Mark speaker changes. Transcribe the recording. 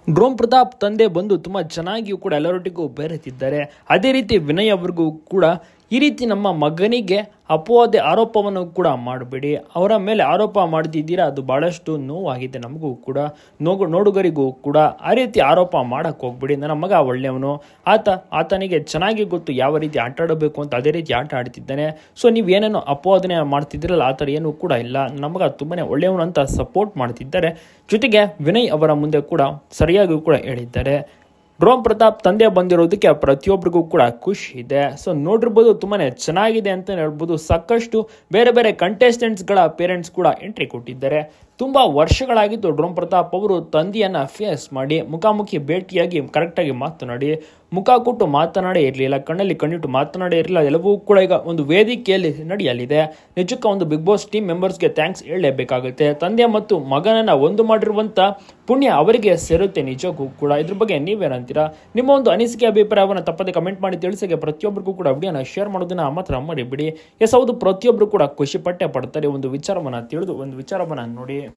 Speaker 1: Drone Pratap ತಂದೆ ಬಂದು ತುಂಬ ಚೆನ್ನಾಗಿಯೂ ಕೂಡ ಎಲ್ಲರೊಟ್ಟಿಗೂ ಬೆರೆತಿದ್ದಾರೆ. ಅದೇ ರೀತಿ ವಿನಯ್ ಅವ್ರಿಗೂ ಕೂಡ ಈ ರೀತಿ ನಮ್ಮ ಮಗನಿಗೆ ಅಪವಾದ ಆರೋಪವನ್ನು ಕೂಡ ಮಾಡಬೇಡಿ, ಅವರ ಮೇಲೆ ಆರೋಪ ಮಾಡ್ತಿದ್ದೀರಾ, ಅದು ಭಾಳಷ್ಟು ನೋವಾಗಿದೆ ನಮಗೂ ಕೂಡ, ನೋಡುಗರಿಗೂ ಕೂಡ. ಆ ರೀತಿ ಆರೋಪ ಮಾಡಕ್ಕೆ ಹೋಗ್ಬೇಡಿ. ನನ್ನ ಮಗ ಒಳ್ಳೆಯವನು, ಆತನಿಗೆ ಚೆನ್ನಾಗಿ ಗೊತ್ತು ಯಾವ ರೀತಿ ಆಟ ಆಡಬೇಕು ಅಂತ, ಅದೇ ರೀತಿ ಆಟ ಆಡ್ತಿದ್ದಾನೆ. ಸೊ ನೀವೇನೇನೋ ಅಪವಾದನೆ ಮಾಡ್ತಿದ್ದೀರಲ್ಲ, ಆ ಥರ ಏನೂ ಕೂಡ ಇಲ್ಲ. ನನ್ನ ಮಗ ತುಂಬಾ ಒಳ್ಳೆಯವನು ಅಂತ ಸಪೋರ್ಟ್ ಮಾಡ್ತಿದ್ದಾರೆ. ಜೊತೆಗೆ ವಿನಯ್ ಅವರ ಮುಂದೆ ಕೂಡ ಸರಿಯಾಗಿ ಕೂಡ ಹೇಳಿದ್ದಾರೆ. ಡ್ರೋನ್ ಪ್ರತಾಪ್ ತಂದೆ ಬಂದಿರೋದಕ್ಕೆ ಪ್ರತಿಯೊಬ್ಬರಿಗೂ ಕೂಡ ಖುಷಿ ಇದೆ. ಸೊ ನೋಡಿರ್ಬೋದು, ತುಂಬಾ ಚೆನ್ನಾಗಿದೆ ಅಂತ ಹೇಳ್ಬೋದು. ಸಾಕಷ್ಟು ಬೇರೆ ಬೇರೆ ಕಂಟೆಸ್ಟೆಂಟ್ಸ್ಗಳ ಪೇರೆಂಟ್ಸ್ ಕೂಡ ಎಂಟ್ರಿ ಕೊಟ್ಟಿದ್ದಾರೆ. ತುಂಬ ವರ್ಷಗಳಾಗಿತ್ತು ಡ್ರೋನ್ ಪ್ರತಾಪ್ ಅವರು ತಂದೆಯನ್ನು ಫೇಸ್ ಮಾಡಿ, ಮುಖಾಮುಖಿ ಭೇಟಿಯಾಗಿ ಕರೆಕ್ಟಾಗಿ ಮಾತನಾಡಿ, ಮುಖ ಕೊಟ್ಟು ಮಾತನಾಡೇ ಇರಲಿಲ್ಲ, ಕಣ್ಣಲ್ಲಿ ಕಣ್ಣಿಟ್ಟು ಮಾತನಾಡೇ ಇರಲಿಲ್ಲ. ಎಲ್ಲವೂ ಕೂಡ ಈಗ ಒಂದು ವೇದಿಕೆಯಲ್ಲಿ ನಡೆಯಲಿದೆ. ನಿಜಕ್ಕೂ ಒಂದು ಬಿಗ್ ಬಾಸ್ ಟೀಮ್ ಮೆಂಬರ್ಸ್ಗೆ ಥ್ಯಾಂಕ್ಸ್ ಹೇಳಲೇಬೇಕಾಗುತ್ತೆ. ತಂದೆ ಮತ್ತು ಮಗನನ್ನು ಒಂದು ಮಾಡಿರುವಂಥ ಪುಣ್ಯ ಅವರಿಗೆ ಸೇರುತ್ತೆ ನಿಜಕ್ಕೂ ಕೂಡ. ಇದ್ರ ಬಗ್ಗೆ ನೀವೇನಂತೀರಾ? ನಿಮ್ಮ ಒಂದು ಅನಿಸಿಕೆ ಅಭಿಪ್ರಾಯವನ್ನು ತಪ್ಪದೆ ಕಮೆಂಟ್ ಮಾಡಿ ತಿಳಿಸಿಗೆ. ಪ್ರತಿಯೊಬ್ಬರಿಗೂ ಕೂಡ ವಿಡಿಯೋನ ಶೇರ್ ಮಾಡೋದನ್ನ ಮಾತ್ರ ಮರಿಬಿಡಿ. ಹೌದು, ಪ್ರತಿಯೊಬ್ಬರು ಕೂಡ ಖುಷಿ ಪಟ್ಟೆ ಪಡ್ತಾರೆ ಒಂದು ವಿಚಾರವನ್ನು ತಿಳಿದು, ಒಂದು ವಿಚಾರವನ್ನು ನೋಡಿ.